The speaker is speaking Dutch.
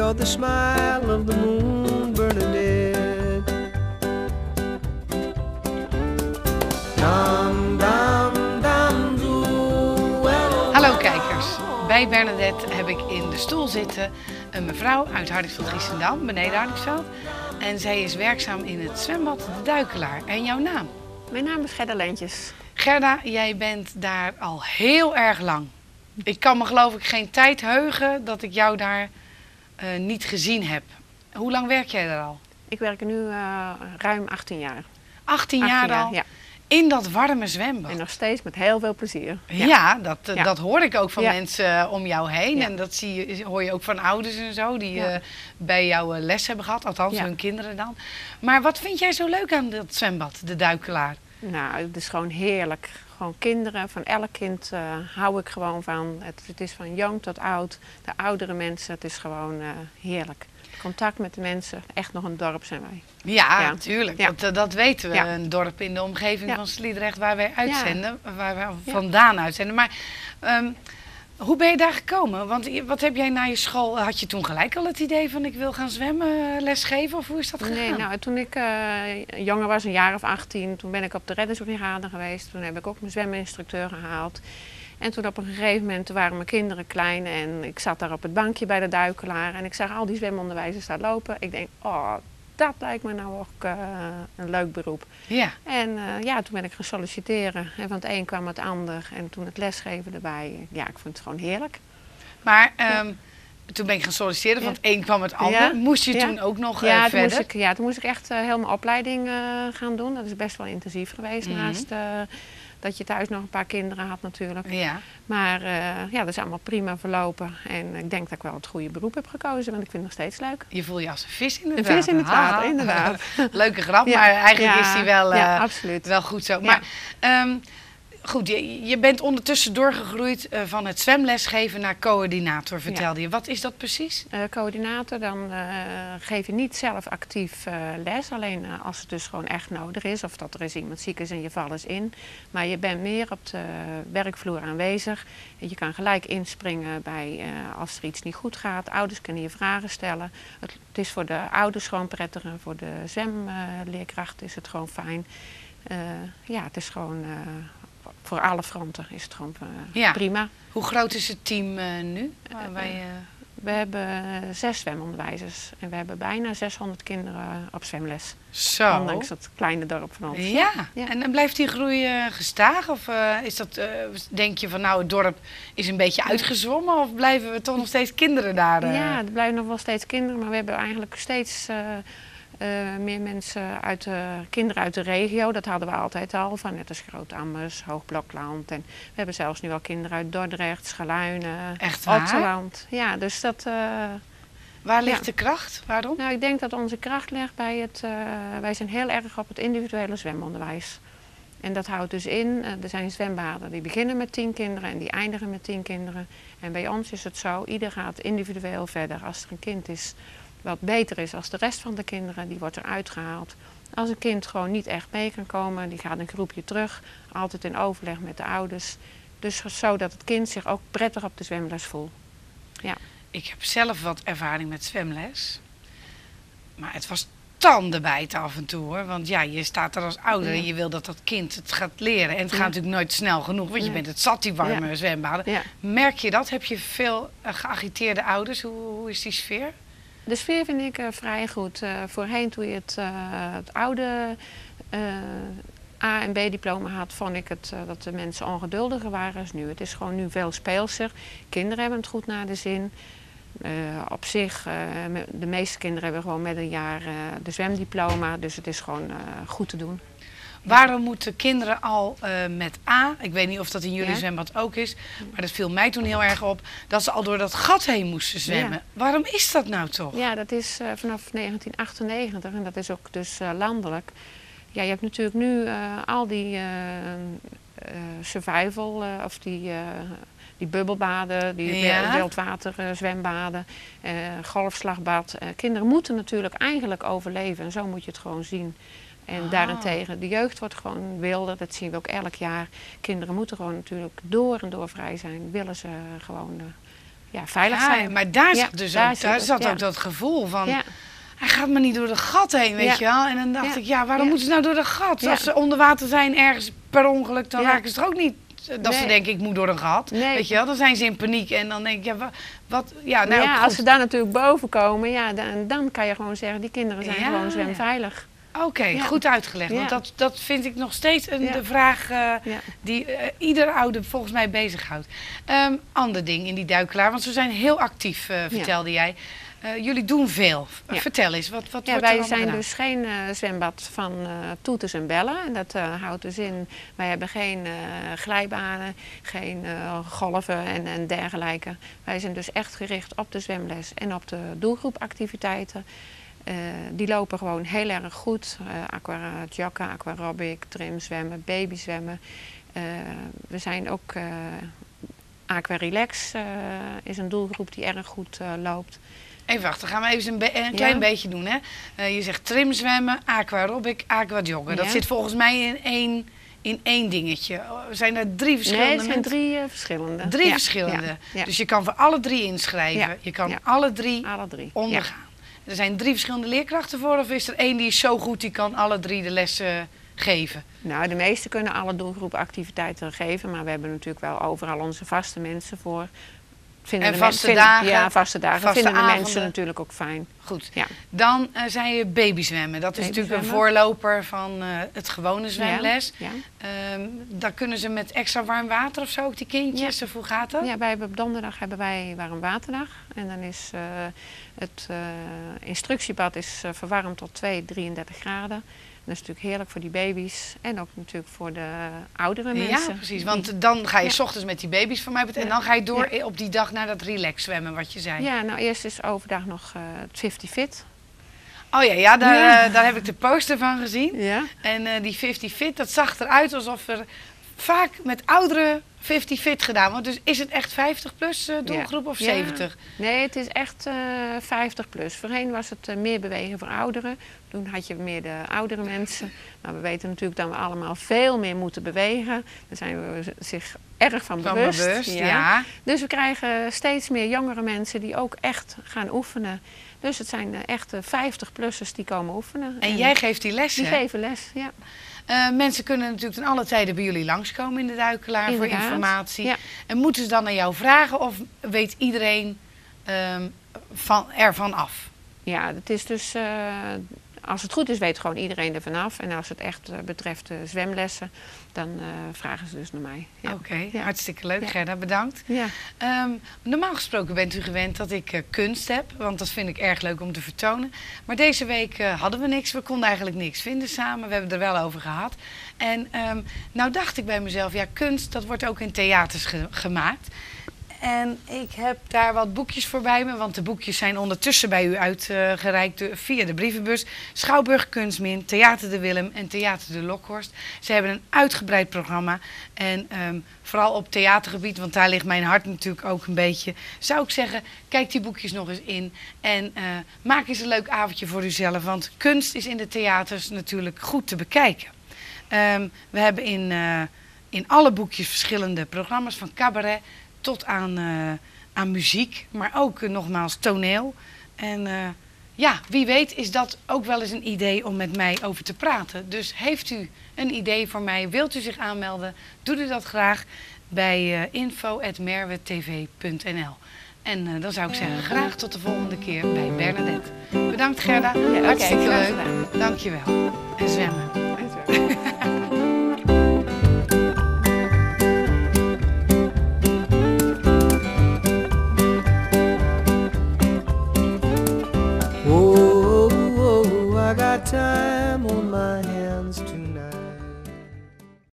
saw the smile of the moon, Bernadette. Dum, dum, dum, doo, well, Hallo kijkers, bij Bernadette heb ik in de stoel zitten een mevrouw uit Hardingsveld-Giessendam, beneden Hardingsveld. En zij is werkzaam in het zwembad De Duikelaar. En jouw naam? Mijn naam is Gerda Leentjes. Gerda, jij bent daar al heel erg lang. Ik kan me geloof ik geen tijd heugen dat ik jou daar niet gezien heb. Hoe lang werk jij daar al? Ik werk er nu ruim 18 jaar. 18 jaar al? Ja. In dat warme zwembad? En nog steeds met heel veel plezier. Ja, dat hoor ik ook van Ja. mensen om jou heen. Ja. En dat hoor je ook van ouders en zo die bij jou les hebben gehad. Althans, hun kinderen dan. Maar wat vind jij zo leuk aan dat zwembad, De Duikelaar? Nou, het is gewoon heerlijk. Gewoon kinderen, van elk kind hou ik gewoon van. Het is van jong tot oud, de oudere mensen. Het is gewoon heerlijk. Contact met de mensen, echt nog een dorp zijn wij. Ja, Ja. natuurlijk. Ja. Dat weten we. Ja. Een dorp in de omgeving Ja. van Sliedrecht waar wij uitzenden. Waar we Ja. vandaan uitzenden. Maar hoe ben je daar gekomen? Want wat heb jij na je school... Had je toen gelijk al het idee van ik wil gaan zwemmen, lesgeven? Of hoe is dat gegaan? Nee, nou, toen ik jonger was, een jaar of 18, toen ben ik op de reddingsbrigade geweest. Toen heb ik ook mijn zweminstructeur gehaald. En toen op een gegeven moment waren mijn kinderen klein en ik zat daar op het bankje bij de Duikelaar. En ik zag al die zwemonderwijzers daar lopen. Ik denk, oh, dat lijkt me nou ook een leuk beroep. Ja. En toen ben ik gaan solliciteren. En van het een kwam het ander. En toen het lesgeven erbij. Ja, ik vond het gewoon heerlijk. Maar toen ben ik gaan solliciteren, van het een kwam het ander. Ja. Moest je Ja. toen ook nog Ja, verder? toen moest ik echt heel mijn opleiding gaan doen. Dat is best wel intensief geweest. Naast dat je thuis nog een paar kinderen had natuurlijk. Ja. Maar dat is allemaal prima verlopen. En ik denk dat ik wel het goede beroep heb gekozen. Want ik vind het nog steeds leuk. Je voelt je als een vis in het Een water. vis in het water, Haha. inderdaad. Leuke grap, Ja. maar eigenlijk Ja. is die wel, Ja, absoluut. wel goed zo. Ja. Maar goed, je bent ondertussen doorgegroeid van het zwemlesgeven naar coördinator, vertelde je. Wat is dat precies? Coördinator, dan geef je niet zelf actief les. Alleen als het dus gewoon echt nodig is. Of dat er is iemand ziek is en je valt eens in. Maar je bent meer op de werkvloer aanwezig. En je kan gelijk inspringen bij als er iets niet goed gaat. Ouders kunnen je vragen stellen. Het is voor de ouders gewoon prettiger. Voor de zwemleerkracht is het gewoon fijn. Het is gewoon... voor alle fronten is het gewoon prima. Hoe groot is het team nu? We hebben 6 zwemonderwijzers en we hebben bijna 600 kinderen op zwemles. Zo. Ondanks dat kleine dorp van ons. Ja. Ja. En blijft die groei gestaag? Of is dat, denk je van nou het dorp is een beetje uitgezwommen? Of blijven we toch nog steeds kinderen daar? Ja, er blijven nog wel steeds kinderen, maar we hebben eigenlijk steeds... meer mensen kinderen uit de regio, dat hadden we altijd al, van net als Groot-Ammers, Hoogblokland. En we hebben zelfs nu al kinderen uit Dordrecht, Schaluinen, Echt waar? Otterland. Ja, dus dat... Waar ligt de kracht? Waarom? Nou, ik denk dat onze kracht ligt bij het... wij zijn heel erg op het individuele zwemonderwijs. En dat houdt dus in, er zijn zwembaden die beginnen met 10 kinderen en die eindigen met 10 kinderen. En bij ons is het zo, ieder gaat individueel verder. Als er een kind is wat beter is als de rest van de kinderen, die wordt eruit gehaald. Als een kind gewoon niet echt mee kan komen, die gaat een groepje terug. Altijd in overleg met de ouders. Dus zodat het kind zich ook prettig op de zwemles voelt. Ja. Ik heb zelf wat ervaring met zwemles. Maar het was tandenbijten af en toe hoor. Want ja, je staat er als ouder en je wil dat dat kind het gaat leren. En het gaat natuurlijk nooit snel genoeg, want je bent het zat, die warme zwembaden. Ja. Merk je dat? Heb je veel geagiteerde ouders? Hoe is die sfeer? De sfeer vind ik vrij goed. Voorheen toen je het oude A- en B-diploma had, vond ik dat de mensen ongeduldiger waren als nu. Het is gewoon nu veel speelser. Kinderen hebben het goed naar de zin. Op zich, de meeste kinderen hebben gewoon met een jaar de zwemdiploma. Dus het is gewoon goed te doen. Waarom moeten kinderen al met A, ik weet niet of dat in jullie Ja. zwembad ook is, maar dat viel mij toen heel erg op, dat ze al door dat gat heen moesten zwemmen. Ja. Waarom is dat nou toch? Ja, dat is vanaf 1998 en dat is ook dus landelijk. Ja, je hebt natuurlijk nu al die survival of die bubbelbaden, die wildwaterzwembaden, golfslagbad. Kinderen moeten natuurlijk eigenlijk overleven en zo moet je het gewoon zien. En daarentegen, de jeugd wordt gewoon wilder, dat zien we ook elk jaar. Kinderen moeten gewoon natuurlijk door en door vrij zijn, willen ze gewoon veilig Ja, zijn. maar daar Ja, zat dus daar ook, zit daar het, zat ja. ook dat gevoel van... Ja. Hij gaat maar niet door de gat heen, weet Ja. je wel. En dan dacht Ja. ik, waarom Ja. moeten ze nou door de gat? Ja. Als ze onder water zijn ergens per ongeluk, dan Ja. raken ze er ook niet... Dat ze Nee. denken, ik moet door een gat. Nee. Weet je wel, dan zijn ze in paniek. En dan denk ik, wat... Ja, nou, Ja, goed. als ze daar natuurlijk boven komen, dan kan je gewoon zeggen, die kinderen zijn Ja. gewoon zwemveilig. Oké, Ja. goed uitgelegd. Want Ja. dat vind ik nog steeds Ja. de vraag Ja. die ieder ouder volgens mij bezighoudt. Ander ding in die duikelaar, want ze zijn heel actief, vertelde jij. Jullie doen veel. Ja. Vertel eens, wat wordt Ja, er wij allemaal zijn gedaan? dus geen zwembad van toeters en bellen. En dat houdt dus in, wij hebben geen glijbanen, geen golven en dergelijke. Wij zijn dus echt gericht op de zwemles en op de doelgroepactiviteiten. Die lopen gewoon heel erg goed. Joggen, aquarobic, trimzwemmen, babyzwemmen. We zijn ook Aquarelax is een doelgroep die erg goed loopt. Even wachten, gaan we even een klein Ja. beetje doen. Hè? Je zegt trimzwemmen, aquarobic, aquajoggen. Dat Ja. zit volgens mij in één dingetje. Zijn er 3 verschillende Nee, het zijn mensen? 3 verschillende. Drie Ja, verschillende. ja, ja. Dus je kan voor alle 3 inschrijven. Ja, Je kan ja. alle 3 Alle 3. ondergaan. Er zijn 3 verschillende leerkrachten voor, of is er één die is zo goed die kan alle 3 de lessen geven? Nou, de meesten kunnen alle doelgroepactiviteiten geven, maar we hebben natuurlijk wel overal onze vaste mensen voor. En vaste dagen? Ja, vaste dagen. Vaste Vinden de avonden? mensen natuurlijk ook fijn. Goed. Ja. Dan zei je babyzwemmen. Dat is natuurlijk een Babyzwemmen. voorloper van het gewone zwemles. Ja. Dan kunnen ze met extra warm water of zo, ook die kindjes? Of hoe gaat dat? Ja, op donderdag hebben wij warm waterdag. En dan is het instructiebad is verwarmd tot 33 graden. Dat is natuurlijk heerlijk voor die baby's en ook natuurlijk voor de oudere mensen. Ja, precies. Want dan ga je Ja. 's ochtends met die baby's van mij en Ja. dan ga je door Ja. op die dag naar dat relax zwemmen wat je zei. Ja, nou eerst is overdag nog het 50 fit. Oh ja, daar, Ja. daar heb ik de poster van gezien. Ja. En die 50 fit, dat zag eruit alsof er vaak met ouderen 50 fit gedaan wordt. Dus is het echt 50 plus doelgroep of Ja. 70? Nee, het is echt 50 plus. Voorheen was het meer bewegen voor ouderen. Toen had je meer de oudere mensen. Maar we weten natuurlijk dat we allemaal veel meer moeten bewegen. Daar zijn we zich erg van bewust. Ja. Dus we krijgen steeds meer jongere mensen die ook echt gaan oefenen. Dus het zijn echte 50-plussers die komen oefenen. En jij geeft die lessen? Die geven les, ja. Mensen kunnen natuurlijk ten alle tijden bij jullie langskomen in de duikelaar voor Inderdaad, informatie. ja. En moeten ze dan aan jou vragen of weet iedereen ervan af? Ja, het is dus, als het goed is, weet gewoon iedereen er vanaf. En als het echt betreft de zwemlessen, dan vragen ze dus naar mij. Ja. Oké, Ja. hartstikke leuk. Ja. Gerda, bedankt. Ja. Normaal gesproken bent u gewend dat ik kunst heb, want dat vind ik erg leuk om te vertonen. Maar deze week hadden we niks, we konden eigenlijk niks vinden samen. We hebben het er wel over gehad. En nou dacht ik bij mezelf, ja, kunst, dat wordt ook in theaters gemaakt. En ik heb daar wat boekjes voor bij me, want de boekjes zijn ondertussen bij u uitgereikt via de brievenbus. Schouwburg Kunstmin, Theater de Willem en Theater de Lokhorst. Ze hebben een uitgebreid programma en vooral op theatergebied, want daar ligt mijn hart natuurlijk ook een beetje. Zou ik zeggen, kijk die boekjes nog eens in en maak eens een leuk avondje voor uzelf, want kunst is in de theaters natuurlijk goed te bekijken. We hebben in alle boekjes verschillende programma's, van cabaret tot aan muziek, maar ook nogmaals toneel. En ja, wie weet is dat ook wel eens een idee om met mij over te praten. Dus heeft u een idee voor mij, wilt u zich aanmelden, doe u dat graag bij info@merwetv.nl. En dan zou ik zeggen, graag tot de volgende keer bij Bernadette. Bedankt Gerda, Ja, oké, hartstikke graag leuk. gedaan. Dankjewel. En zwemmen. En zo.